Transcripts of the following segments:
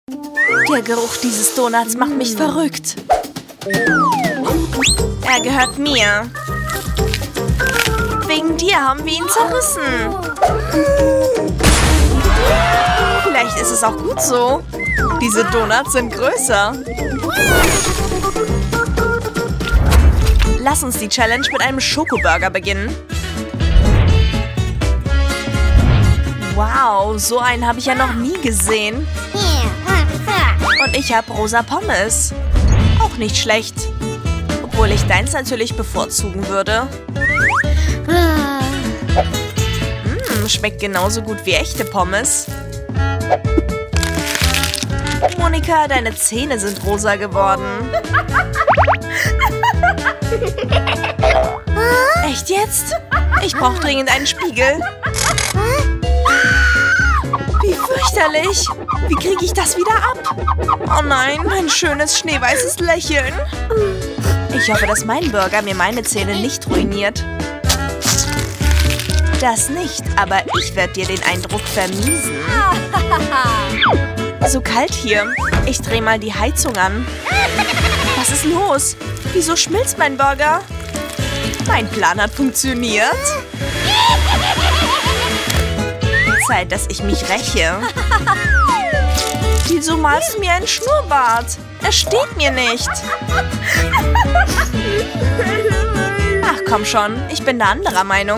Der Geruch dieses Donuts macht mich verrückt. Er gehört mir. Wegen dir haben wir ihn zerrissen. Vielleicht ist es auch gut so. Diese Donuts sind größer. Lass uns die Challenge mit einem Schokoburger beginnen. Wow, so einen habe ich ja noch nie gesehen. Und ich habe rosa Pommes. Auch nicht schlecht. Obwohl ich deins natürlich bevorzugen würde. Schmeckt genauso gut wie echte Pommes. Monika, deine Zähne sind rosa geworden. Echt jetzt? Ich brauche dringend einen Spiegel. Wie fürchterlich. Wie kriege ich das wieder ab? Oh nein, mein schönes schneeweißes Lächeln. Ich hoffe, dass mein Burger mir meine Zähne nicht ruiniert. Das nicht, aber ich werde dir den Eindruck vermiesen. So kalt hier. Ich drehe mal die Heizung an. Was ist los? Wieso schmilzt mein Burger? Mein Plan hat funktioniert. Zeit, dass ich mich räche. Wieso malst du mir einen Schnurrbart? Er steht mir nicht. Ach komm schon, ich bin da anderer Meinung.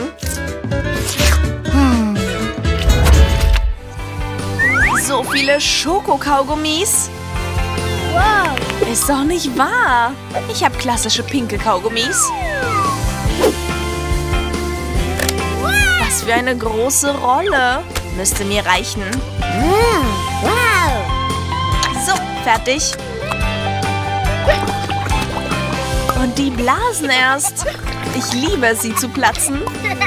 So viele Schokokaugummis. Wow. Ist doch nicht wahr. Ich habe klassische pinke Kaugummis. Was für eine große Rolle. Müsste mir reichen. So, fertig. Und die blasen erst. Ich liebe es, sie zu platzen.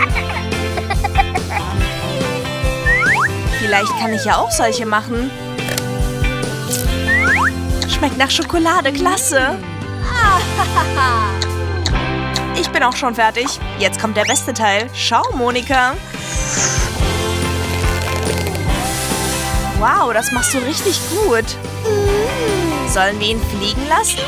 Vielleicht kann ich ja auch solche machen. Schmeckt nach Schokolade, klasse. Ich bin auch schon fertig. Jetzt kommt der beste Teil. Schau, Monika. Wow, das machst du richtig gut. Sollen wir ihn fliegen lassen?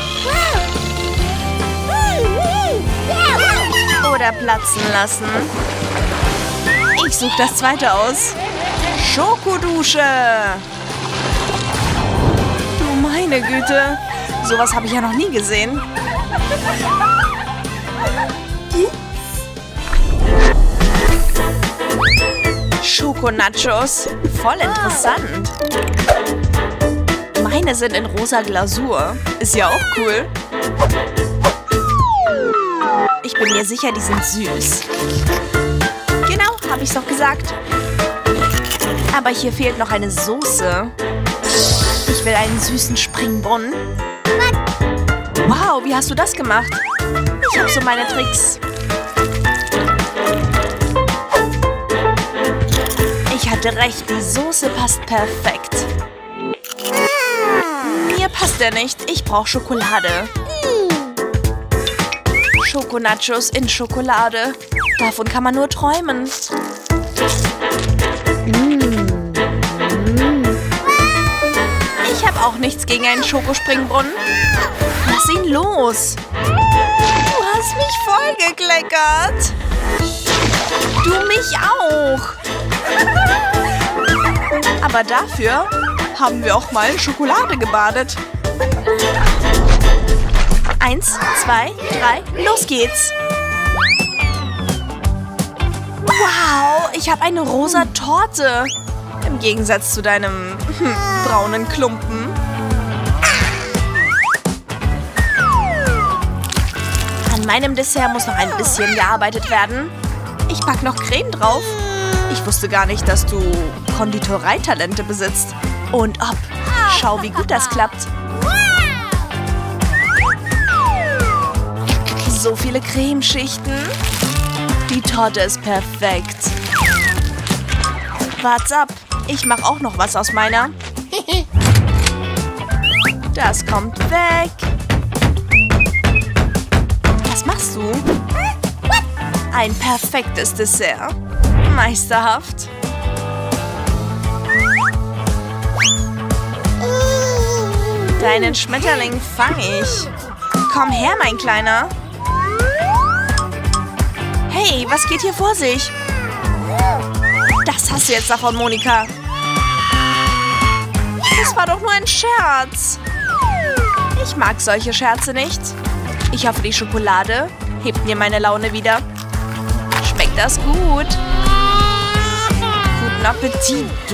Oder platzen lassen? Ich suche das zweite aus. Schokodusche. Du meine Güte. Sowas habe ich ja noch nie gesehen. Schokonachos. Voll interessant. Meine sind in rosa Glasur. Ist ja auch cool. Ich bin mir sicher, die sind süß. Genau, habe ich's doch gesagt. Aber hier fehlt noch eine Soße. Ich will einen süßen Springbrunnen. Wow, wie hast du das gemacht? Ich habe so meine Tricks. Ich hatte recht, die Soße passt perfekt. Mir passt er nicht. Ich brauche Schokolade. Schokonachos in Schokolade. Davon kann man nur träumen. Ich habe auch nichts gegen einen Schokospringbrunnen. Lass ihn los. Du hast mich vollgekleckert. Du mich auch. Aber dafür haben wir auch mal in Schokolade gebadet. 1, 2, 3, los geht's. Wow, ich habe eine rosa Torte. Im Gegensatz zu deinem braunen Klumpen. An meinem Dessert muss noch ein bisschen gearbeitet werden. Ich pack noch Creme drauf. Ich wusste gar nicht, dass du Konditoreitalente besitzt. Und ob. Schau, wie gut das klappt. So viele Cremeschichten. Die Torte ist perfekt. Wart's ab. Ich mache auch noch was aus meiner. Das kommt weg. Was machst du? Ein perfektes Dessert. Meisterhaft. Deinen Schmetterling fang ich. Komm her, mein Kleiner. Hey, was geht hier vor sich? Das hast du jetzt davon, Monika. Das war doch nur ein Scherz. Ich mag solche Scherze nicht. Ich hoffe, die Schokolade hebt mir meine Laune wieder. Schmeckt das gut? Guten Appetit, du.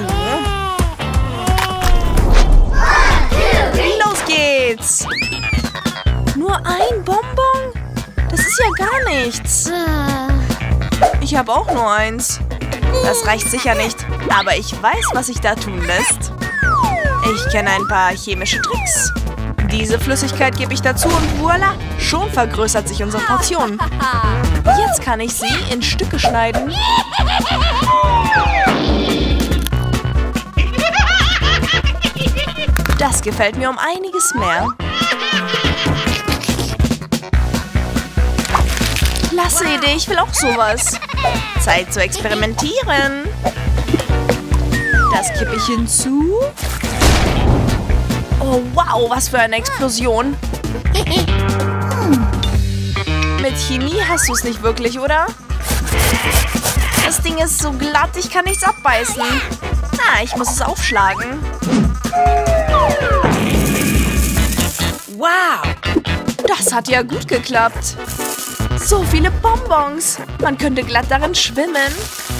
Los geht's. Nur ein Bonbon? Das ist ja gar nichts. Ich habe auch nur eins. Das reicht sicher nicht. Aber ich weiß, was sich da tun lässt. Ich kenne ein paar chemische Tricks. Diese Flüssigkeit gebe ich dazu und voila, schon vergrößert sich unsere Portion. Jetzt kann ich sie in Stücke schneiden. Das gefällt mir um einiges mehr. Klasse Idee, ich will auch sowas. Zeit zu experimentieren. Das kippe ich hinzu. Oh, wow, was für eine Explosion. Mit Chemie hast du es nicht wirklich, oder? Das Ding ist so glatt, ich kann nichts abbeißen. Ah, ich muss es aufschlagen. Wow, das hat ja gut geklappt. So viele Bonbons. Man könnte glatt darin schwimmen.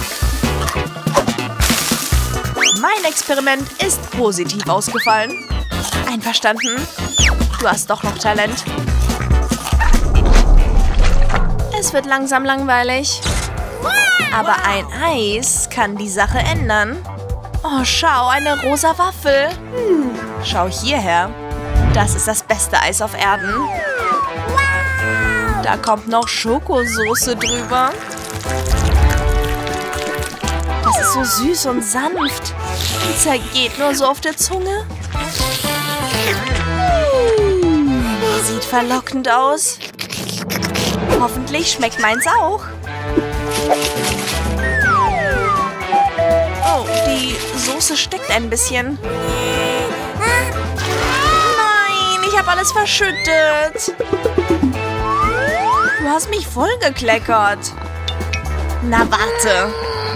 Mein Experiment ist positiv ausgefallen. Einverstanden? Du hast doch noch Talent. Es wird langsam langweilig. Aber ein Eis kann die Sache ändern. Oh, schau, eine rosa Waffel. Schau hierher. Das ist das beste Eis auf Erden. Da kommt noch Schokosoße drüber. Das ist so süß und sanft. Und zergeht nur so auf der Zunge. Sieht verlockend aus. Hoffentlich schmeckt meins auch. Oh, die Soße steckt ein bisschen. Nein, ich habe alles verschüttet. Du hast mich vollgekleckert. Na, warte.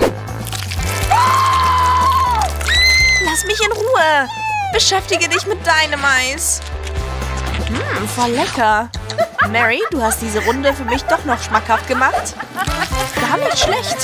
Lass mich in Ruhe. Beschäftige dich mit deinem Eis. Voll lecker. Mary, du hast diese Runde für mich doch noch schmackhaft gemacht. Gar nicht schlecht.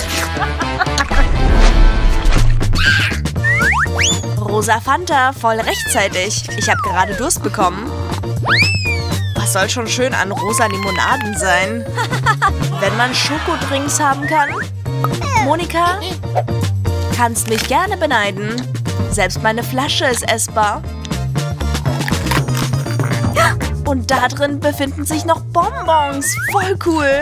Rosa Fanta, voll rechtzeitig. Ich habe gerade Durst bekommen. Was soll schon schön an rosa Limonaden sein? Wenn man Schokodrinks haben kann? Monika, kannst mich gerne beneiden. Selbst meine Flasche ist essbar. Und da drin befinden sich noch Bonbons. Voll cool.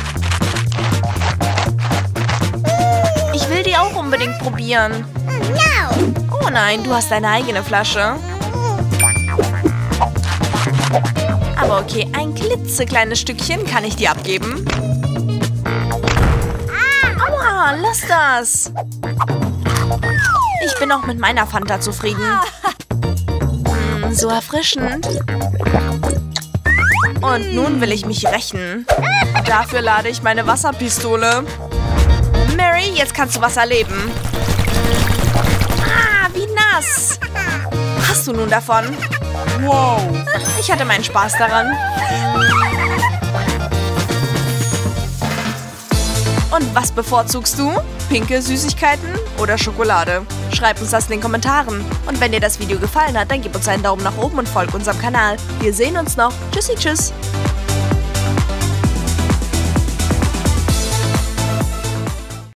Ich will die auch unbedingt probieren. Oh nein, du hast deine eigene Flasche. Aber okay, ein klitzekleines Stückchen kann ich dir abgeben. Aua, lass das. Ich bin auch mit meiner Fanta zufrieden. So erfrischend. Und nun will ich mich rächen. Dafür lade ich meine Wasserpistole. Mary, jetzt kannst du was erleben. Ah, wie nass. Hast du nun davon? Wow. Ich hatte meinen Spaß daran. Und was bevorzugst du? Pinke Süßigkeiten oder Schokolade? Schreib uns das in den Kommentaren. Und wenn dir das Video gefallen hat, dann gib uns einen Daumen nach oben und folg unserem Kanal. Wir sehen uns noch. Tschüssi, tschüss.